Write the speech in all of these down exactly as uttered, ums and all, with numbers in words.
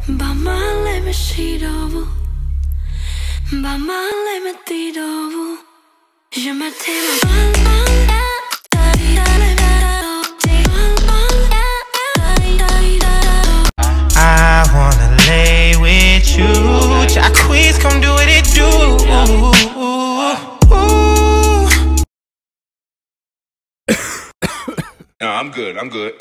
Bamale me shidovu, bamale me tidovu. Je m'attends. I wanna lay with you. Jacquees, come do what it do. No, I'm good. I'm good.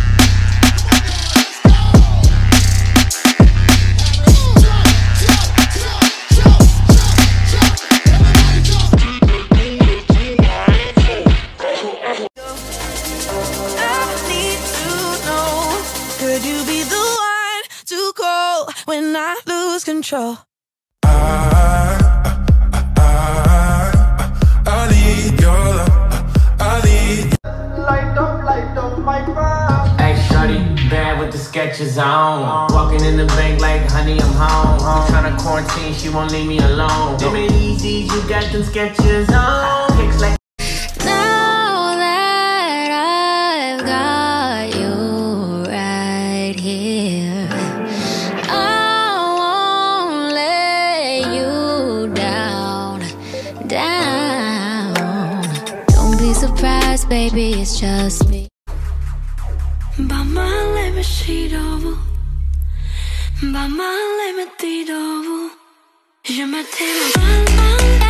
Could you be the one to call when I lose control? I, I, I, I need your love. I need. Light up, light up my mind. Hey shorty, bad with the sketches on. Walking in the bank like honey, I'm home. I'm tryna quarantine, she won't leave me alone. Them ain't easy, you got them sketches on. Kicks like Now that I've got you right here, I won't let you down, down. Don't be surprised, baby, it's just me. Bamale me shidovu, bamale me tidovu. Je m'attends.